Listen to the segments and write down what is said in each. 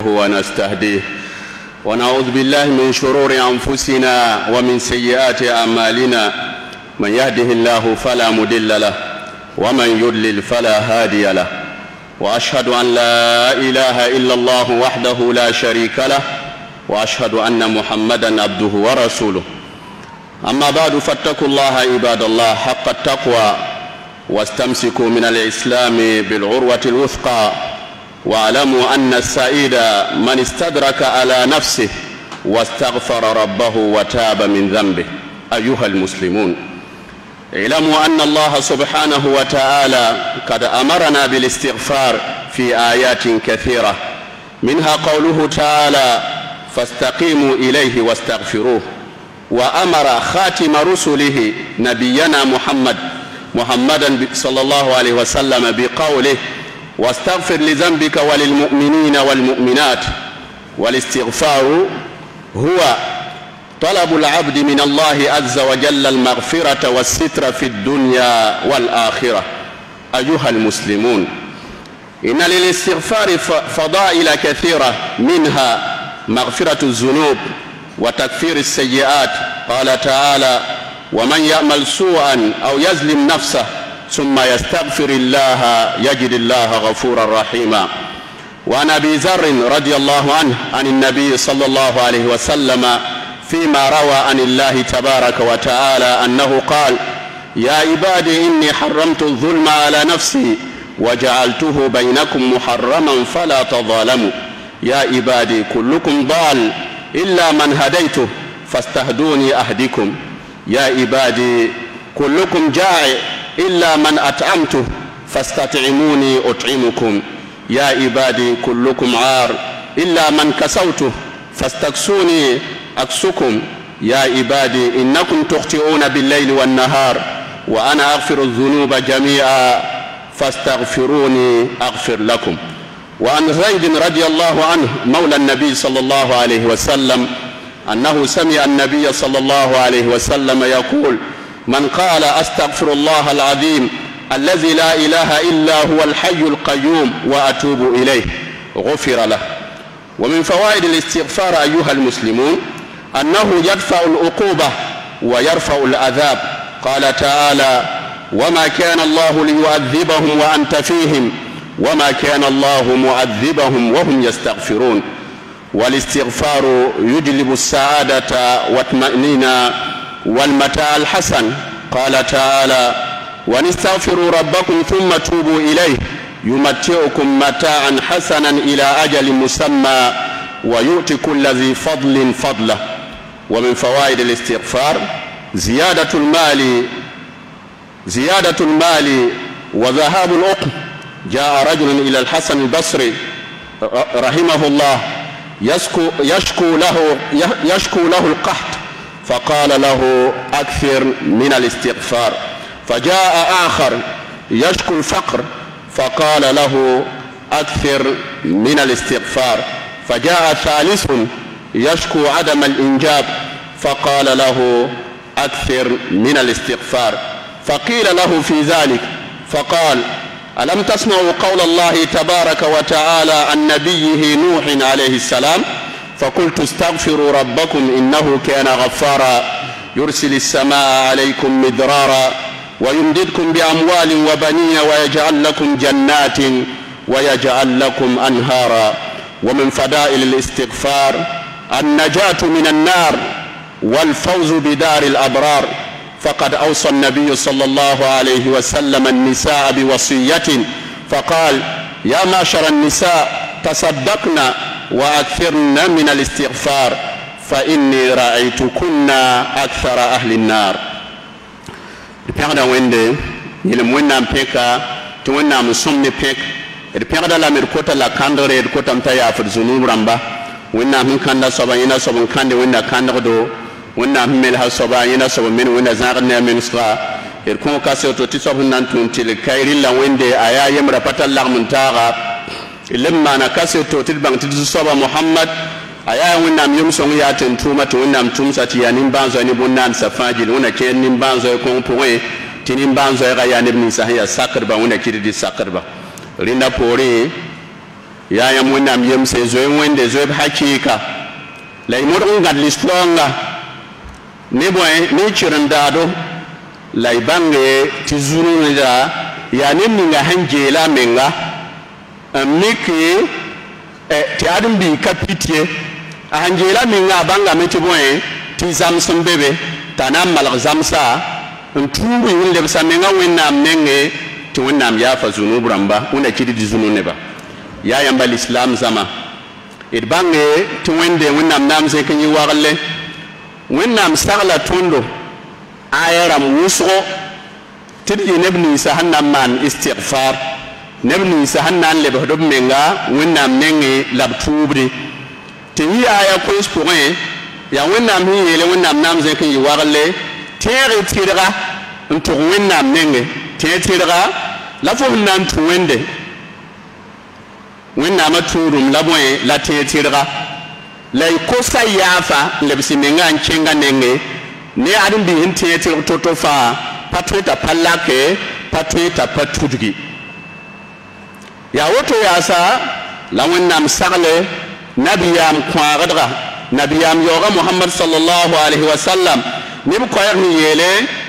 ونستهديه ونعوذ بالله من شرور أنفسنا ومن سيئات أعمالنا من يهده الله فلا مضل له ومن يضلل فلا هادي له وأشهد أن لا إله إلا الله وحده لا شريك له وأشهد أن محمدا عبده ورسوله. أما بعد فاتقوا الله عباد الله حق التقوى واستمسكوا من الإسلام بالعروة الوثقى واعلموا أن السعيد من استدرك على نفسه واستغفر ربه وتاب من ذنبه. أيها المسلمون، اعلموا أن الله سبحانه وتعالى قد أمرنا بالاستغفار في آيات كثيرة، منها قوله تعالى فاستقيموا إليه واستغفروه، وأمر خاتم رسله نبينا محمدا صلى الله عليه وسلم بقوله واستغفر لذنبك وللمؤمنين والمؤمنات. والاستغفار هو طلب العبد من الله عز وجل المغفرة والستر في الدنيا والآخرة. أيها المسلمون، إن للاستغفار فضائل كثيرة، منها مغفرة الذنوب وتكفير السيئات. قال تعالى ومن يعمل سوءا أو يظلم نفسه ثم يستغفر الله يجد الله غفورا رحيما. وعن أبي ذر رضي الله عنه عن النبي صلى الله عليه وسلم فيما روى عن الله تبارك وتعالى أنه قال يا عبادي إني حرمت الظلم على نفسي وجعلته بينكم محرما فلا تظالموا. يا عبادي كلكم ضال إلا من هديته فاستهدوني أهدكم. يا عبادي كلكم جائع إلا من أطعمته فاستطعموني أطعمكم. يا عبادي كلكم عار إلا من كسوته فاستكسوني أكسكم. يا عبادي إنكم تخطئون بالليل والنهار وأنا أغفر الذنوب جميعا فاستغفروني أغفر لكم. وعن زيد رضي الله عنه مولى النبي صلى الله عليه وسلم أنه سمع النبي صلى الله عليه وسلم يقول من قال أستغفر الله العظيم الذي لا إله إلا هو الحي القيوم وأتوب إليه غفر له. ومن فوائد الاستغفار أيها المسلمون أنه يدفع العقوبة ويرفع العذاب. قال تعالى وما كان الله ليعذبهم وأنت فيهم وما كان الله معذبهم وهم يستغفرون. والاستغفار يجلب السعادة والطمأنينة والمتاع الحسن. قال تعالى وأن استغفروا ربكم ثم توبوا إليه يمتعكم متاعا حسنا إلى أجل مسمى ويؤتي كل ذي فضل فضله. ومن فوائد الاستغفار زيادة المال وذهاب العقم. جاء رجل إلى الحسن البصري رحمه الله يشكو له القحط فقال له أكثر من الاستغفار. فجاء آخر يشكو الفقر فقال له أكثر من الاستغفار. فجاء ثالث يشكو عدم الإنجاب فقال له أكثر من الاستغفار. فقيل له في ذلك فقال ألم تسمعوا قول الله تبارك وتعالى عن نبيه نوح عليه السلام فقلت استغفروا ربكم إنه كان غفارا يرسل السماء عليكم مدرارا ويمددكم بأموال وبنين ويجعل لكم جنات ويجعل لكم أنهارا. ومن فضائل الاستغفار النجاة من النار والفوز بدار الأبرار. فقد أوصى النبي صلى الله عليه وسلم النساء بوصية فقال يا معشر النساء تصدقن وأكثرن من الاستغفار فإني رأيتكن أكثر أهل النار. البيغدا ويندي يلمونا بيكا تونا مسومني بيك البيغدا لا ميركوتا لا كاندري الكوتا متايا في الزنوب رامبا وينا هم كاندا صبا ينا صبا كاندي وينا كاندردو wẽnnaam sẽn mel soaba yẽna soab men wẽnna zãgd ne a mensga d kõ ka seoto tɩ soab sẽn na n tũn tɩ kae rɩlla wẽnde a yaa yembra pa tar lagm n taaga leb n maana ka seoto tɩ d bãng tɩ d soaba mohamad a yaa wẽnnaam yem-sõng yaa tɩ n tʋʋma tɩ wẽnnaam tʋmsa tɩ yaa nin-bãan-zoɛ ne bõn-naansã fãa gill wẽnna kẽer nin-bãan-zoɛ kõng pʋgẽ tɩ nin-bãan-zoɛɛgã yaa neb ninsã sẽn yaa sakdba wẽnna kɩd dɩ sakdba rẽnda poorẽ ya yam wẽnnaam yemse zoe wẽnde zoeb hakɩɩka la y modg n gãd lislaoongã ne bõe ne kɩr n daado la y bãnge tɩ zũnda yaa neb ninga sẽn geela a menga n mike tɩ ãdem-biig ka pit ye a sẽn geela a menga a bãngame tɩ bõe tɩ zãms n be be t'a na n malg zãmsa n tuub n lebsa menga wẽnnaam nenge tɩ wẽnnaam yaafa zũnub rãmba wẽnda kɩd dɩ zũnu neba yaa yãmba lislaam zãma d bãnge tɩ wẽnde wẽnnaam naam zẽk n yɩ wagle wẽnnaam sagla tõndo aya rãmb wʋsgo tɩ d yɩ neb ninsã sẽn na n maan istigfar neb ninsã sẽn na n lebsd b menga wẽnnaam nenge la b tuubde tɩ yɩ aya koes pʋgẽ yaa wẽnnaam sẽn yeele wẽnnaam naam zẽk n yɩ wagle tẽege tɩrga n tʋg wẽnnaam nenge tẽ tɩrga la fo sẽn na n tũ wẽnde wẽnnaamã tũudum la bõe la tẽ tɩrga la y kosa yaafa n lebs menga n kẽnga nenge ne ãdem-biig sẽn tẽ tɩrg to-to fãa pa tõe t'a pa lake pa tõe t'a pa tudgi yaa woto yaasa la wẽnnaam sagle nabiyaam kõagdga nabiyaam yaooga mohamad sallallahu alaihi wasallam neb koɛɛg sẽn yeele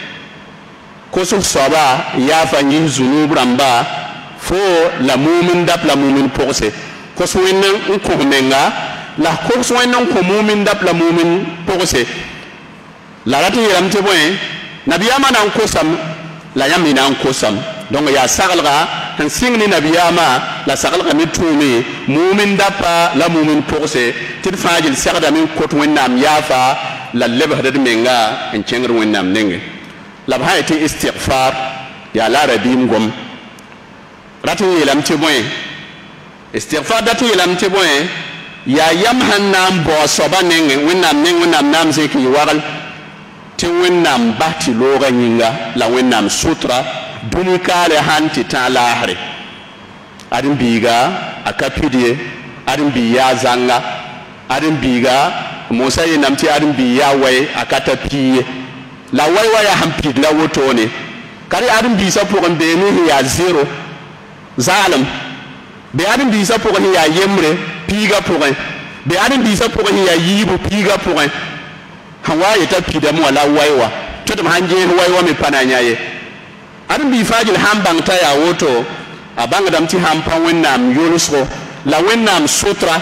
kosg soaba yaafa n yɩs zũnuub rãmba fo la mumin dap la mumin pʋgse kos wẽnd n kõ menga la kos wẽnd n kõ mumin dap la mumin pʋgse la rat n yeelame tɩ bõe nabiyaamã na n kosam la yãmb y na n kosam donc yaa saglga n sɩng ne nabiyaamã la saglga me tũume mumin dapa la mumin pʋgse tɩ d fãa gill segdame n kot wẽnnaam yaafa la lebsd d menga n kẽngd wẽnnaam nenge la b sã yetɩ istigfar yaa la rabiim gom rat n yeelame tɩ bõe istigfar dat n yeelame tɩ bõe yaa yam sãn na n bao soaba nenge wẽnnaam neng wẽnnaam naam zẽk n yɩ wagl tɩ wẽnnaam bas tɩ loogã yĩnga la wẽnnaam sotra dũni kaale sãn tɩ tã laasre ãdem-biiga a ka pid ye ãdem-biig yaa zãnga ãdem-biiga mosa yẽnnaam tɩ ãdem-biig yaa wɛy a ka ta pii ye la wɛy wa yaa sẽn pid la wotone kad ãdem-biisã pʋgẽ beene sẽn yaa zero zaalem be ãdem-biisã pʋgẽ sẽn yaa yembre piigã pʋgẽ be ãdem-biisã pʋgẽ sẽn yaa yiibu piigã pʋgẽ sẽn wa yeta pidame wala wɛy wa tɩ tɩ b sãn gẽes wɛy wa me pa na n yã ye ãdem-biig fãa gill sãn bãng t'a yaa woto a bãngdame tɩ sãn pa wẽnnaam yolsgo la wẽnnaam sotra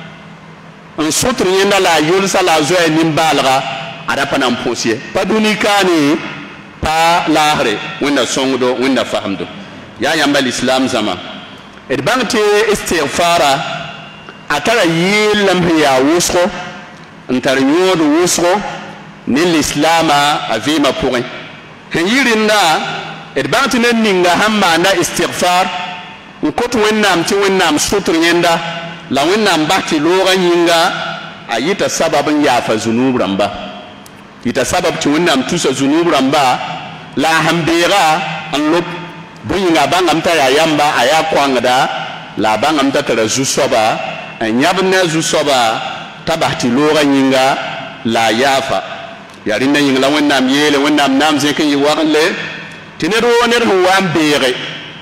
n sotr yẽnda la a yolsa la a zoɛɛ nin-baalga ada pa na n põs ye pa dũni kaane pa laasre wẽnda sõngdo wẽnda fasemdo yaa yãmba lislaam zãma d bãng tɩ istigfara a tara yɩɩllame sẽn yaa wʋsgo n tar yõod wʋsgo ne lislaama a vɩɩmã pʋgẽ sẽn yɩ rẽnda d bãng tɩ ned ninga sãn maanda istigfar n kot wẽnnaam tɩ wẽnnaam sotr yẽnda la wẽnnaam bas tɩ loogã yĩnga a yɩta sabab n yaafa zũnuub rãmba yɩta sabab tɩ wẽnnaam tusa zũnuub rãmba la a sẽn beega n lop bõe-yĩnga a bãngame t'a yaa yamba a yaa koangda la a bãngame t'a tara zu-soaba n yãbd ne a zu-soaba t'a bas tɩ loogã yĩnga la a yaafa yaa rẽnda yĩng la wẽnnaam yeele wẽnnaam naam zẽk n yɩ wagle tɩ ned woo ned sẽn wa n beege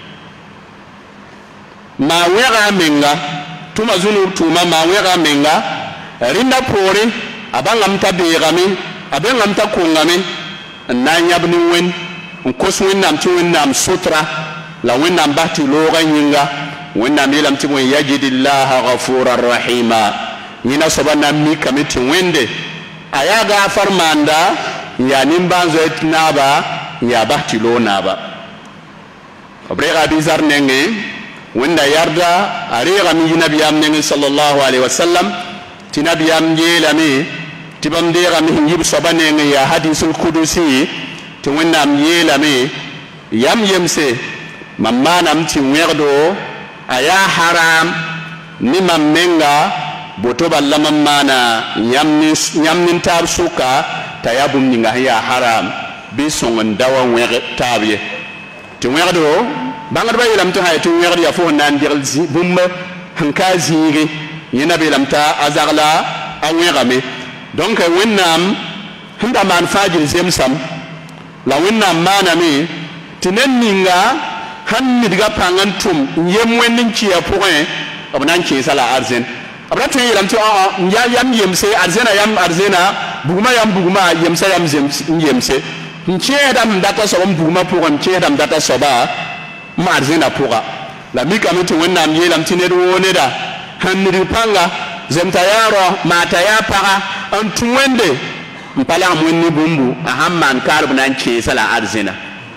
maa wẽga a menga tʋma zũnuub tʋʋma maa wẽga a menga rẽnda poore a bãngame t'a beegame a bẽngame t'a kongame n na n yãb ne wẽnd n kos wẽnnaam tɩ wẽnnaam sotra la wẽnnaam bas tɩ loogã yĩnga wẽnnaam yeelame tɩ bõe yajidillaha gafura rahima yẽna soaba na n mikame tɩ wẽnde a yaa gaafar maanda n yaa nin-bãan zoɛ naaba n yaa bas tɩ loog naaba b reega a bizar nenge wẽnda yarda a reegame yɩ nabiyaam nenge sallallahu alaihi wasallam tɩ nabiyaam yeelame tɩ bãmb deegame sẽn yɩb soaba nenge yaa hadisul kudusi tɩ wẽnnaam yeelame yam yemse mam maanam tɩ wẽgdo a yaa haram ne mam menga boto balla mam maana yãmb nin-taab sʋka t'a yaa bũmb ninga sẽn yaa haram bɩ sõng n da wa wẽg taab ye tɩ wẽgdo bãngdbã yeelame tɩ sã yetɩ wẽgd yaa fo sẽn na n degl bũmb sẽn ka a zĩige yẽnda b yeelame t'a a zagla a wẽgame donc wẽnnaam sẽn da maan fãa gill zemsam la wẽnnaam maaname tɩ ned ninga sãn midga pãng n tʋm n yem wẽnd n kɩa pʋgẽ b na n kẽesa la arzẽn b ra tõe n yeelame tɩ ya yam yemse arzẽna yam arzẽna buguma yam buguma yemsa yam yemse n kẽesda m data soab m buguma pʋgẽ m kẽesda m data soaba m arzẽna pʋga la mikame tɩ wẽnnaam yeelame tɩ ned woo neda sẽn nidg pãnga zemta yaa rɔ maata yaa paga n tũ wẽnde n pa lagm wẽnd ne bũmbu a sãn maan kaar b na n kẽesa la arzẽna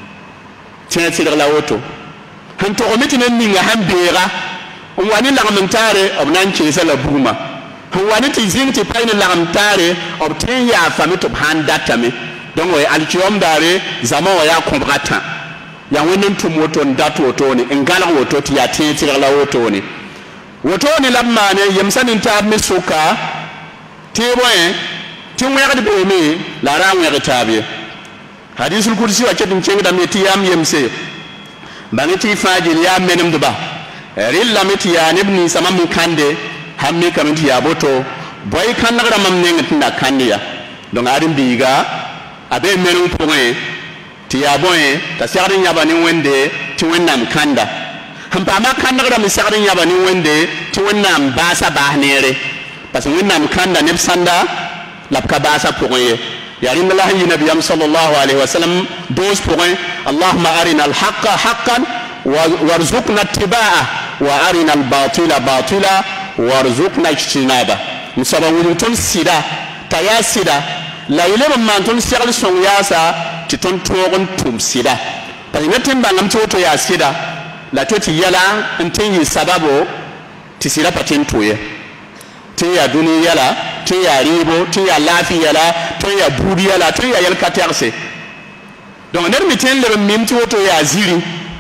tẽ sɩdg la woto sẽn togme tɩ ned ninga sãn beega n wa ne lagm n taare b na n kẽesa la buguma sẽn wa ne tɩ zĩng tɩ pa ne lagm taare b tõe n yaafame tɩ b sãn datame donc alkiyom daare zama wa yaa kõbga tã ya wẽnd n tʋm woto n dat wotone n galg woto tɩ yaa tẽ tɩrg la wotone wotone la b maane yemsa nin-taab me soka tɩ bõe tɩ wẽgd beeme la a ra n wẽg taab ye hadisul kursi wa ket n kẽngdame tɩ yam yemse bãng tɩ y fãa gel yaa menemdba rɩllame tɩ yaa neb ninsã mam n kãnde sãn mikame tɩ yaa boto boy kãndgrã mam neng tɩ na kãnd ya donc ad n biiga a bee menem pʋgẽ tɩ yaa bõe t'a segd n yãba ne wẽnde tɩ wẽnnaam kãnda sẽn paama kãndgrã me segd n yãba ne wẽnde tɩ wẽnnaam baasa baas neere parce que wẽnnaam kãnda neb sãnda la b ka baasa pʋgẽ ye yaa rĩnd la sẽn yɩ nabiyam sallallahu alaihi wasallam doos pʋgẽ allahuma arina alhaqa haqan warzuqna ittibaa wa arina albatila batila warzuqna ijtinaba n soaba wilg tõnd sɩda t'a yaa sɩda la y leb n maan tõnd segl sõng yaasa tɩ tõnd tõog n tʋm sɩda parce que ned tɩ n bãngame tɩ woto yaa sɩda la to tɩ yɛla n tɩ n yɩ sababo tɩ sɩda pa tɩ n tʋ ye tɩ n yaa dũni yɛla tɩ n yaa rɩɩbo tɩ n yaa laafɩ yɛla tɩ n yaa buud yɛla tɩ n yaa yɛl ka tɛgse donc ned me tɩ n leb n mim tɩ woto yaa ziri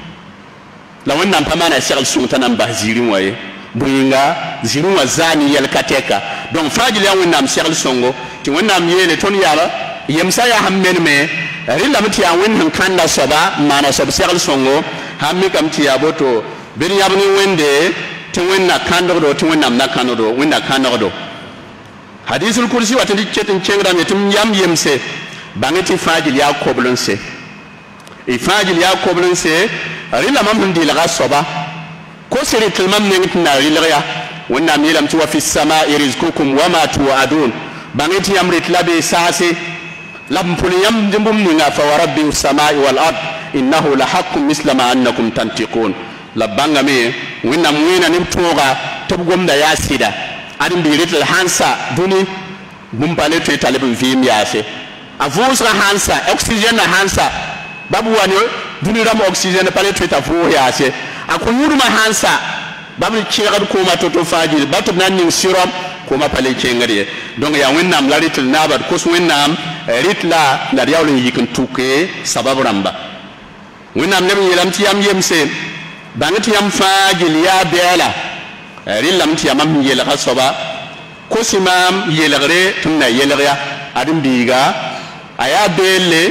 la wẽnnaam pa maana segl sõng t'a na n bas ziri wã ye bõe-yĩnga ziri wã zaani yɛl ka tɛka donc fãa gil yaa wẽnnaam segl sõngo tɩ wẽnnaam yeele tõnd yaa yemsa yaa sẽn menme rɩlame tɩ yaa wẽnd sẽn kãnda soaba n maana soab segl sõngo sãn mikame tɩ yaa boto bd yãb ne wẽnde tɩ wẽnna kãndgdo tɩ wẽnnaam na kãndgdo wẽnna kãndgdo hadisul kursi wa tɩ d ket n kẽngdame tɩ m yam yemse bãng tɩ fãa gil yaa koblense y fãa gil yaa koblense rɩla mam sẽn dɩlga soaba kos rɩtl mam neng tɩ na rɩlg ya wẽnnaam yeelame tɩ wa fi samai rizkukum wama tuadun bãng tɩ yãmb rɩt la bee saase la b pʋl yãmb dẽ bũmb ninga fa wa rabbi samai wal ard innahu la haqqun misla ma annakum tantiqun la bãngame wẽnnaam wẽena neb tõoga tɩ b gomda yaa sɩda ad n bɩ rɩtl sãnsa dũni bũmb pa le tõe t'a leb n vɩɩm yaase a vʋʋsga sãnsa oxygẽnã sãnsa bab wa ne dũni rãmb oxygẽn pa le tõe t'a vʋʋs yaase a kõ yũdmã sãnsa bab kẽegd kooma to-to fãa gil ba tɩ b na n ning sɩrɔm kooma pa le kẽngd ye donc yaa wẽnnaam la rɩtl naaba d kos wẽnnaam rɩt la d yaool n yik n tʋke sabab rãmba wẽnnaam leb n yeelame tɩ yam yemse bãng tɩ yãmb fãa gil yaa bɛɛla rɩlame tɩ yaa mam sẽn yelga soaba kos maam yelgre tɩ m na yelg ya ad n biiga a yaa beelle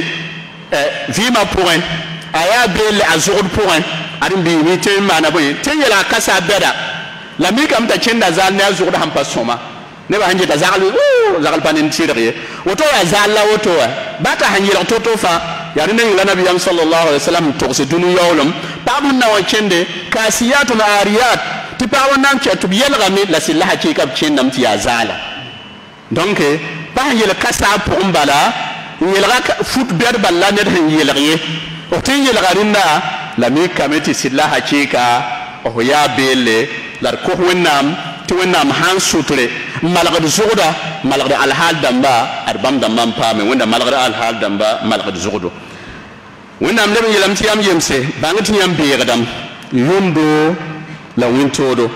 vɩɩmã pʋgẽ a yaa beelle a zʋgd pʋgẽ ad n biime tɩ n maana bõe tɩ n yelga kasa bɛda la mikame t'a kẽnda zaal ne a zʋgd sãn pa sõma nebã sẽn geta zagl pa nen tɩrg ye woto yaa zaal la woto wa bata sẽn yelg to-to fãa yaa rẽnd yĩngla nabiyam sallallahu alaihi wasallam n togs dũni yaoolem pagb sẽn na wa kẽnde kaasiyatun ariyat tɩ pagb n na n kɛ tɩ b yelgame la sɩd la hakɩɩka b kẽndame tɩ yaa zaala donc pa sẽn yel kasaa pʋgẽ bala n yelga fut bɛd bal la ned sẽn yelg ye f tɩ n yelga rẽnda la mikame tɩ sɩd la hakɩɩka f yaa beelle la d kos wẽnnaam tɩ wẽnnaam sãn sʋtre n malgd zʋgda malgd alhaal dãmba ad bãmb dãmbã n paame wẽnda malgd alhaal dãmba malgd zʋgdo wẽnnaam leb n yeelame tɩ yãmb yemse bãng tɩ yãmb beegdame yʋmdo la wẽn-toodo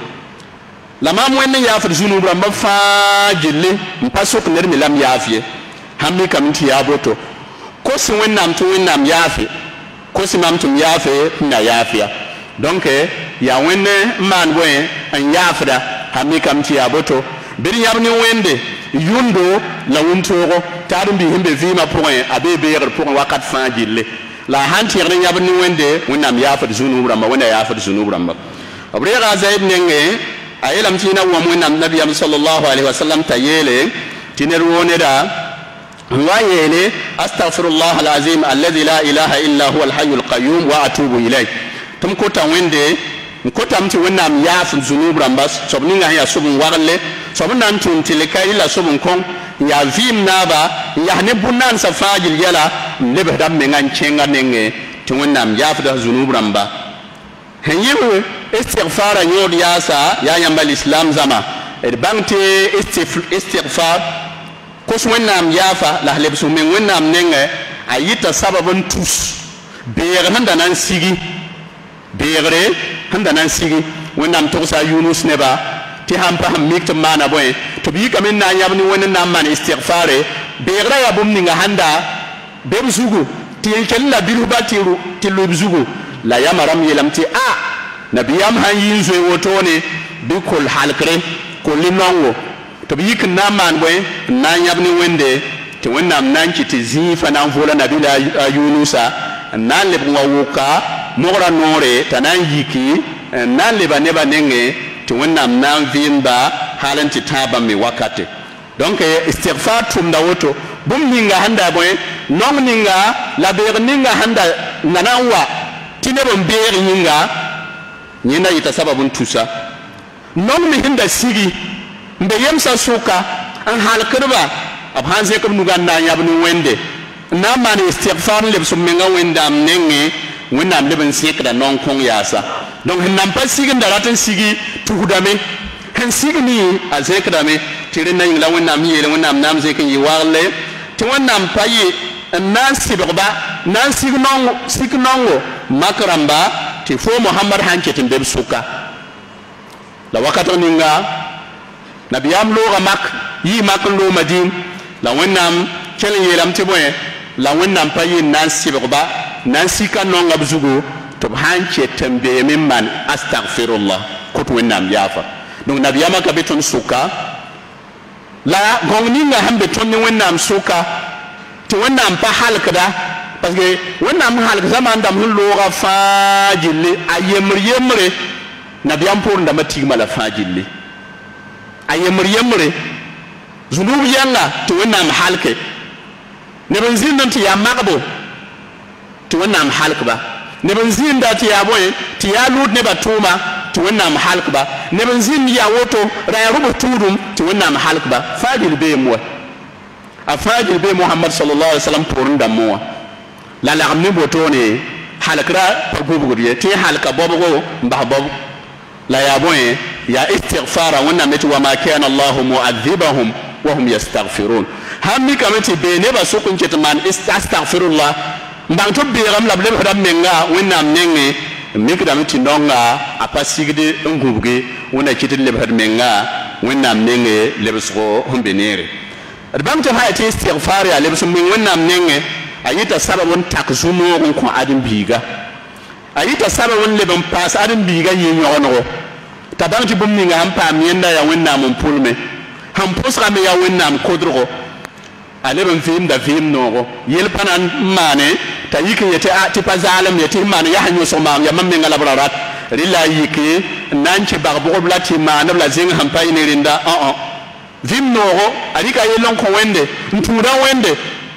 la maam wẽnd n yaafd zũnub rãmba fãa gilli n pa sok ned me lam yaaf ye sãn mikame tɩ yaa boto kos wẽnnaam tɩ wẽnnaam yaafe kos mam tɩ m yaafe n na yaaf ya donc yaa wẽnd n maan bõe n yaafda sãn mikame tɩ yaa boto bɩd yãb ne wẽnde yʋmdo la wẽn-toogo tɩ ad n bɩ sẽn be vɩɩmã pʋgẽ a bee beegr pʋgẽ wakat fãa gille la sãn tẽegd n yãbd ne wẽnde wẽnnaam yaafd zũnub rãmba wẽnna yaafd zũnub rãmba b reega a zaid nengẽ a yeelame tɩ yẽna wãm wẽnnaam nabiyam sallallahu alaihi wasallam t'a yeele tɩ ned woo neda n wa yeele astagfirullah alazim alladhi la ilaha illa huwa alhayu alqayum wa atubu ilay tɩ m kota wẽnde kotam ti wonnam yaaf zunub rambas sob ninga ya sobun warle sob nan tun tilkai la sobun kon ya vim naba ya ne bunan sa fajil yala lebe dam me ngan chenga nenge ti wonnam yaaf da zunub ramba hen yiwu istighfara nyod yasa ya yambal islam zama et bangte istighfar kos wonnam yaafa la lebe so men wonnam nenge ayita sababun tus beer handa nan sigi beere handa nan sigi wonnam togsa Yunus neba ti hampa mikta mana boy to bi kamen na yabni wonnam man istighfare beera ya bum ninga handa be zugu ti kella bilu batiru ti lo zugu la yamaram yelamti a nabiyam han yinzo wotone bi kol halkre ko linongo to bi kana man boy na yabni wende ti wonnam nan ki ti zifa nan vola nabila Yunusa nan le bwa wuka nora nore tanan yiki nan le baneba nenge ti wonnam nan vinda halanti taba mi wakate donc istighfar tum da woto bum ninga handa boy non ninga la ber ninga handa nanawa tine bon ber ninga nyina yita sababun tusa non mi hinda sigi mbe yemsa suka an hal kirba ab hanze ko nuga na yabnu wende na man istighfar le so menga wenda am nenge wonnam leben sekda non kon yasa donc nan pas sigi ndaraten sigi tuhudame hen sigi ni azekdame tire na yingla wonnam yele wonnam nam zekin yi warle ti wonnam payi nan sibba nan sigi nongo makramba ti fo Muhammad hanketin be suka la wakato ninga nabiyam lo ga mak yi mak lo madin la wonnam kelen yelam ti boye la wonnam payi nan sibba nan sika non abzugo to hanche tembe min man astaghfirullah ko to wonnam yafa donc nabiyama ka beton suka la gongninga hambe ton wonnam suka to wonnam pa halkada parce que wonnam halk zaman dam hun loga fajille ayemre nabiyam pour ndama tigma la fajille ayemre zunub yanga to wonnam halke ne ban zindan ti ya magbo to wonnam halkba ne ban zinda ti ya boy ti ya lut ne batuma to wonnam halkba ne ban zin ya woto ra ya rubu tudum to wonnam halkba fajil be mo afajil be Muhammad sallallahu alaihi wasallam pour ndamwa la la amni botone halkra par gobu godiye ti halka bobo mbah bobo la ya boy ya istighfara wonnam ne wa ma kana Allah mu'adhibahum wa hum yastaghfirun hammi kamati be ne ba sukun ketman astaghfirullah mbang to be ram lable hodam menga wonnam nenge mikdam ti ndonga apasigde ngubge wona kitil le bad menga wonnam nenge lebsgo humbenere adbam to hayati istighfar ya lebsu min wonnam nenge ayita sababun takzuno ko adin biga ayita sababun lebam pas adin biga yinyono tabam ti bum ninga am pam yenda ya wonnam pulme ham posra me ya wonnam kodro aleben fim da fim no yel panan mane ta yike yete a ti pazalam yete mane ya hanyo so mam ya mamme ngala brarat rilla yike nanche bagbo blati mane bla zing hampai ne rinda vim no alika yelon ko wende ntura wende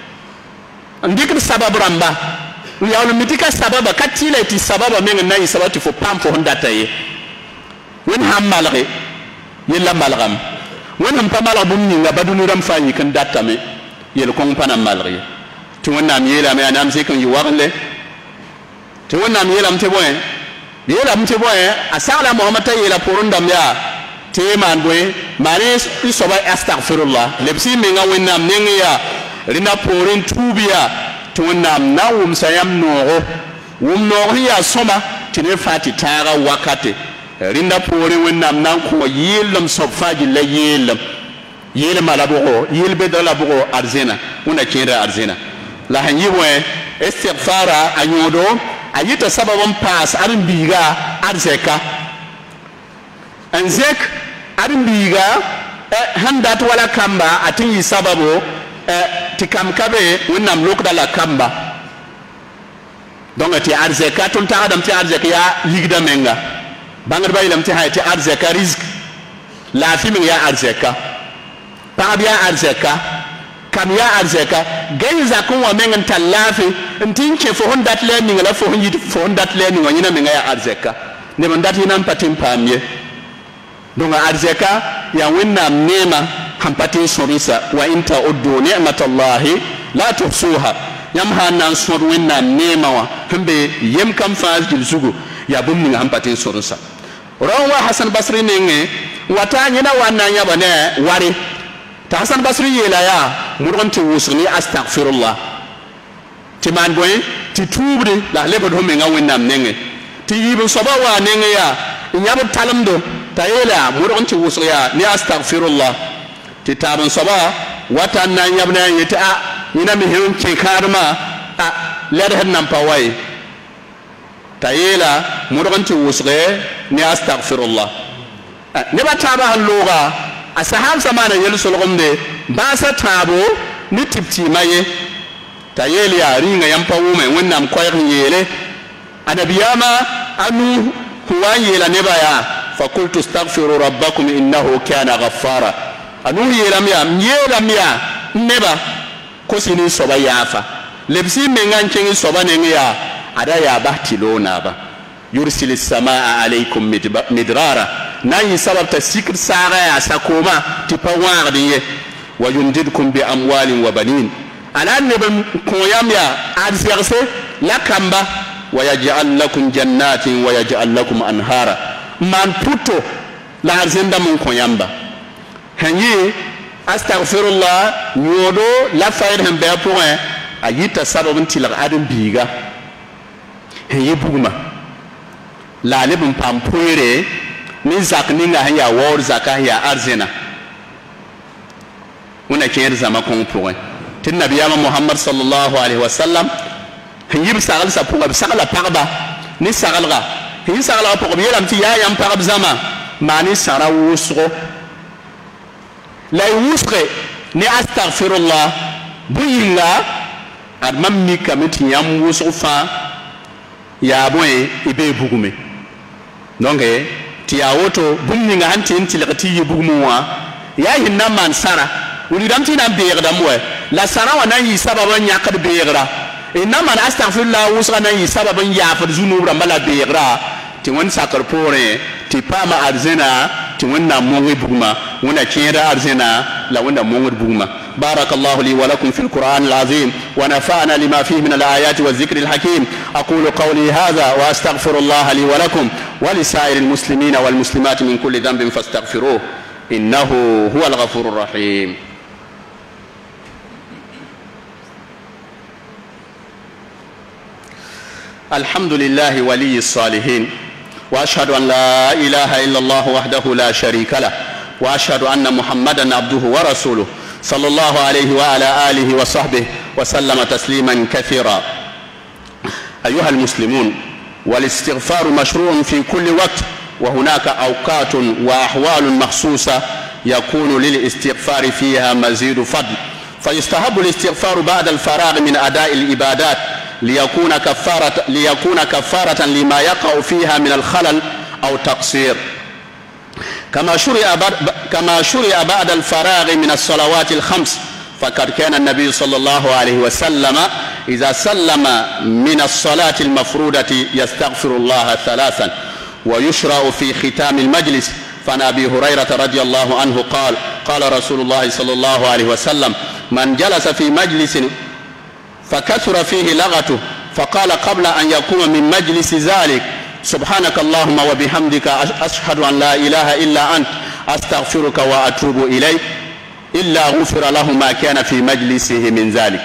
ndikir sabab ramba ya no mitika sababa katile ti sababa men na isabati fo pam fo ndata ye wen ham malre yella malgam wen ham pamala bum ni ngabadunu ram fanyi kan data me yel kong pana malri ti wonnam yela me anam se kan yi warle ti wonnam yela mte boy yela mte boy asala Muhammad ta yela porundam ya te man boy mane isoba astaghfirullah lebsi me nga wonnam nengi ya rina porin tubiya ti wonnam nawum sayam no wum no ya soma ti ne fati tara wakate rinda porin wonnam nan ko yelam sofaji la yelam yele malabugo yele bedala bugo arzena una kira arzena la hanyi boy istighfara anyodo ayita sababon pas arin biga arzeka anzek arin biga handat wala kamba atin yi sababo tikam kabe wonnam lokda la kamba donc ti arzeka ton ta adam ti arzeka ya ligda menga bangar bayilam ti hayti arzeka rizq la fi min ya arzeka Pabia arzeka kam ya arzeka gaiza kun wa mengan tallafi ntinke fo hondat learning la fo honji fo hondat learning wa nyina menga ya arzeka ne ban dati nan patin pamye donc arzeka ya wannam nema han patin sorisa wa inta uddu ni'matallahi la tuhsuha yam hanan sor wannam nema wa hambe yem kam faas jil sugu ya bum ni han patin sorisa rawa Hasan Basri nenge wata nyina wanna nyaba ne wari ta Hasan Basri yela ya murgonti wusni astaghfirullah ti man boy ti tubri la lebo do me ngawennam nenge ti yibu soba wa nenge ya nyabu talamdo ta yela murgonti wusni ya ni astaghfirullah ti taban soba wata na nyabna yita ina mi hen ke karma led han nam pawai ta yela murgonti wusni ni astaghfirullah ne ba taba halloga asahab zamana yel solgomde ba sa tabo ni tipti maye ta yeli ya ringa yampa wume wonnam koyr yele anabiyama anu huwa yela ne ba ya fa qultu astaghfiru rabbakum innahu kana ghaffara anu yela miya neba ko sini soba yafa lebsi mengan cengi soba ne ya ada ya bahtilona ba yursilis samaa alaykum midrara nayi sabab ta sikr sara ya sakoma tipa wardiye wa yundidkum bi amwalin wa banin alan ne ban koyam ya arzirse lakamba wa yaj'al lakum jannatin wa yaj'al lakum anhara man puto la arzinda mun koyamba hanyi astaghfirullah nyodo la fayr han be point ayita sababun tilak adam biga hanyi buguma la lebun pampoire ni zak ninga haya wor zaka ya arzina una kiyar zama kon point tin nabiyama Muhammad sallallahu alaihi wasallam yib sagal sa puga sagala parba ni sagalga hin sagala puga yelam ti ya yam parab zama mani sara wusro la wusre ni astaghfirullah buyinga admam mi kamiti yam wusro fa ya boy ibe bugume donc ti ya woto bumni nga hanti intilqati yibugmuwa ya hinna man sara wuli damti na beegda moy la sara wa nan yi sababan yakad beegra inna man astaghfirullah wusra nan yi sababan yafar zunubra mala beegra ti won sakar pore ti pama arzena ti wonna mongi bugma wona kira arzena la wonna mongi bugma بارك الله لي ولكم في القرآن العظيم ونفعنا لما فيه من الآيات والذكر الحكيم أقول قولي هذا وأستغفر الله لي ولكم ولسائر المسلمين والمسلمات من كل ذنب فاستغفروه إنه هو الغفور الرحيم الحمد لله ولي الصالحين وأشهد أن لا إله إلا الله وحده لا شريك له وأشهد أن محمدا عبده ورسوله صلى الله عليه وعلى آله وصحبه وسلم تسليما كثيرا. أيها المسلمون، والاستغفار مشروع في كل وقت، وهناك أوقات وأحوال مخصوصة يكون للاستغفار فيها مزيد فضل، فيستحب الاستغفار بعد الفراغ من أداء العبادات ليكون كفارة لما يقع فيها من الخلل أو تقصير، كما شرع بعد الفراغ من الصلوات الخمس، فقد كان النبي صلى الله عليه وسلم إذا سلم من الصلاة المفروضة يستغفر الله ثلاثا، ويشرع في ختام المجلس. فعن أبي هريرة رضي الله عنه قال: قال رسول الله صلى الله عليه وسلم: من جلس في مجلس فكثر فيه لغته فقال قبل أن يقوم من مجلس ذلك: سبحانك اللهم وبحمدك أشهد أن لا إله إلا أنت أستغفرك وأتوب إليك، إلا غفر له ما كان في مجلسه من ذلك.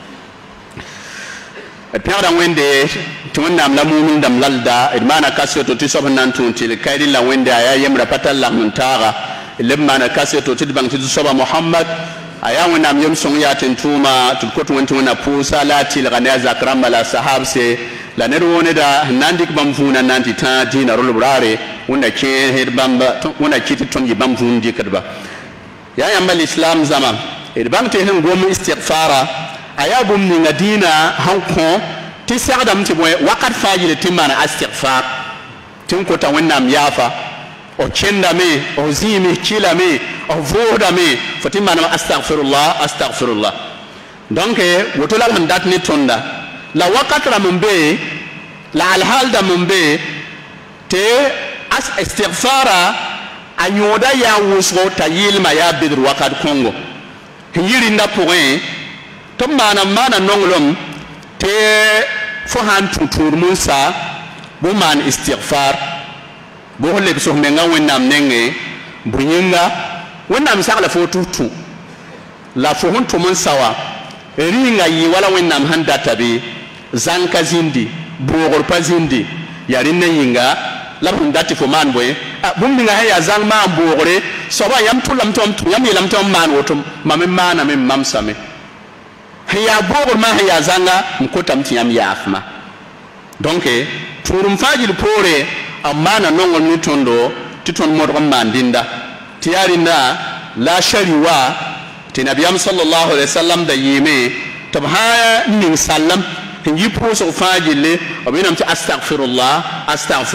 Piyara wende tuwanda mlamu minda mlalda idmana kasi ototiso hanantu ntili kaidi la wende ayayem rapata la muntaga ilimana kasi ototibang tisoba Muhammad ayawe na myom songia tentuma tulikotu wentu na pusa lati la ganeza kramba la sahabse la neru woneda nandik bamfuna nanti tati na rulubrare wanda ke herbamba wanda kiti tongi bamfundi kadba ya yambal islam zaman idbang te hen gomu istighfara ayabum ni ngadina hanko ti sagdam ti boy wakat fajile timana istighfar tin ko ta wannam yafa o chenda me o zimi kila me o voda me fatimana astaghfirullah donc wotolal handat ni tonda la wakatra mumbe la alhalda mumbe te as istighfara anyoda ya wusro ta yilma ya bidr wakat kongo yiri nda point to mana nonglom te fo han tutur musa bu man istighfar bo le so menga wonnam nenge bunyinga wonnam sakla fo tutu la fo hon to mun sawa ringa yi wala wonnam handa tabi zanka zindi bogor pazindi yarin ne yinga la hon dati fo man boy bum minga ya zang ma bogore so ba yam tulam tom yam yelam tom man wotum mamen mana men mamsame ya bogor ma ya zanga mkotam tiyam yafma donc turum fajil pore amma na nongol ni tondo titon modon mandinda tiyarinda la shariwa tinabiyam sallallahu alaihi wasallam da yime tabha nin sallam tinji poso fajile obinam ti astaghfirullah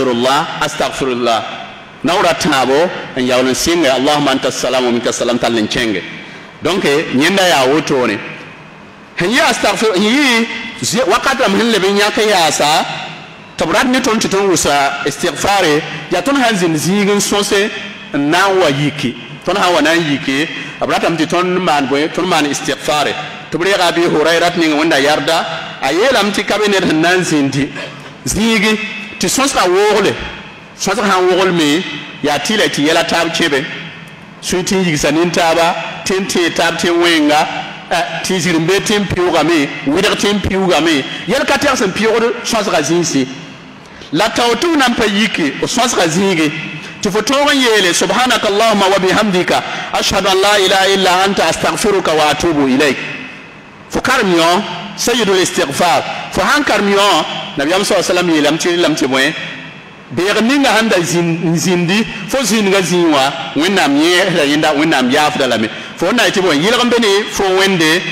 nawra tabo en yawlan singa allahumma anta salam wa minka salam talen chenge donc nyenda ya wotone hanya astaghfir yi wakati amhin lebe nyaka yasa tabrat ni ton titon wusa istighfare ya ton hanzin zigin sose na wayiki ton hawa nan yiki abratam titon man boy ton man istighfare tobri gabi hurairat ni wanda yarda ayelam ti kabinet nan zindi zigi ti sosa wogle sosa han wogolme ya tila ti yela tab chebe suiti yigisanin taba tente tab te wenga tizir mbetim piugame widertim piugame yel kater sen piugode chance razinsi la tawtu nam payiki o chance razingi tu fotoron yele subhanaka allahumma wa bihamdika ashhadu an la ilaha illa anta astaghfiruka wa atubu ilaik fukar miyo sayyidul istighfar fo hankar miyo nabiyam sallallahu alaihi wasallam lam ti moy beerninga handa zindi fo zinga zinwa wennam ye la yinda wennam yafda lame fo na ti bon yilgam bene fo wende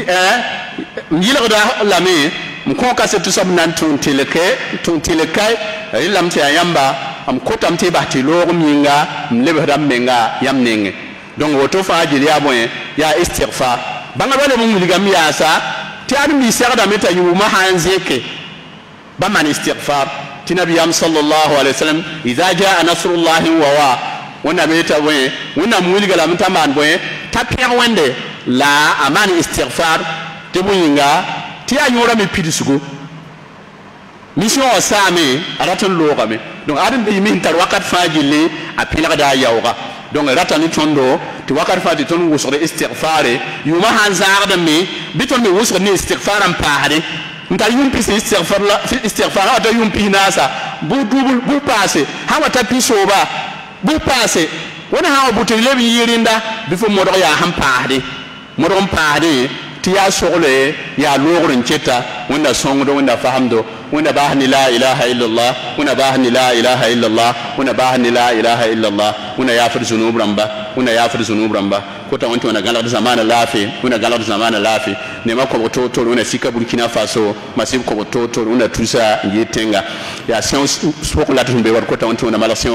yilgda lame mko ka se tusam nan tun tileke lam ti ayamba am kotam ti bahti logum yinga mlebe dam menga yamnenge donc woto fa jili ya bon ya istighfar banga wale mun ligam ya sa ti admi serda meta yuma hanzeke ba man istighfar tinabiyam sallallahu alaihi wasallam idha jaa nasrullahi wa wana beta we wana muliga la mtaman boy tapia wende la amani istighfar tebuyinga ti anyora me pidisugo mission osame aratan logame donc adam bi min tar wakat fajili apila da yawga donc ratan tondo ti wakat fadi ton wusre istighfare yuma hanzar da me biton me wusre ni istighfaram paade nta yumpi istighfar ata yumpi nasa bu dubul bu passé hawa tapi soba bu passé wana hawa butel lebi yirinda bifo modo ya hampaade modo paade ti ya sogle ya logrin cheta wanda songdo wanda fahamdo wanda bahni la ilaha illallah wanda bahni la ilaha illallah wanda bahni la ilaha illallah wanda yafir zunub ramba kota wanti wana galar zamana lafi wanda galar zamana lafi ne mako toto wanda sika Burkina Faso masib ko toto wanda tusa yetenga ya science soko la tumbe war kota wanti wana malation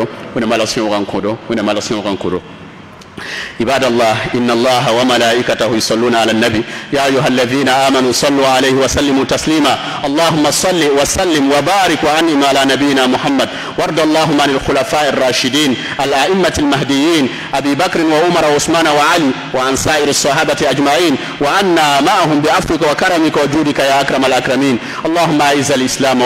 rankodo عباد الله إن الله وملائكته يصلون على النبي يا أيها الذين آمنوا صلوا عليه وسلموا تسليما اللهم صل وسلم وبارك وأنعم على نبينا محمد وارض اللهم عن الخلفاء الراشدين الأئمة المهديين أبي بكر وعمر وعثمان وعلي وعن سائر الصحابة أجمعين وأنا معهم بعفوك وكرمك وجودك يا أكرم الأكرمين اللهم أعز الإسلام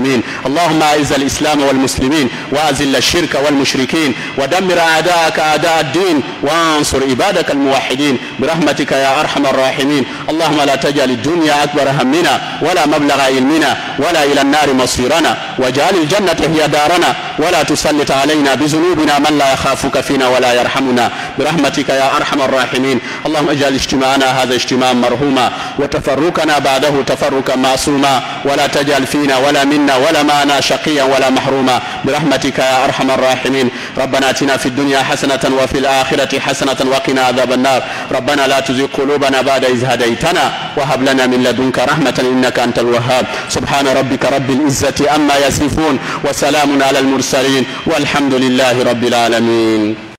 والمسلمين وأذل الشرك والمشركين ودمر أعداءك أعداء الدين وانصر عبادك الموحدين برحمتك يا أرحم الراحمين اللهم لا تجعل الدنيا أكبر همنا ولا مبلغ علمنا ولا إلى النار مصيرنا واجعل الجنة هي دارنا ولا تسلط علينا بذنوبنا من لا يخافك فينا ولا يرحمنا برحمتك يا أرحم الراحمين اللهم اجعل اجتماعنا هذا اجتماعا مرحوما وتفرقنا بعده تفرقا معصوما ولا تجعل فينا ولا منا ولا معنا شقيا ولا محروما برحمتك يا أرحم الراحمين ربنا آتنا في الدنيا حسنة وفي الآخرة حسنة وقنا عذاب النار ربنا لا تزغ قلوبنا بعد إذ هديتنا وهب لنا من لدنك رحمة إنك أنت الوهاب سبحان ربك رب العزة عما يصفون وسلام على المرسلين والحمد لله رب العالمين.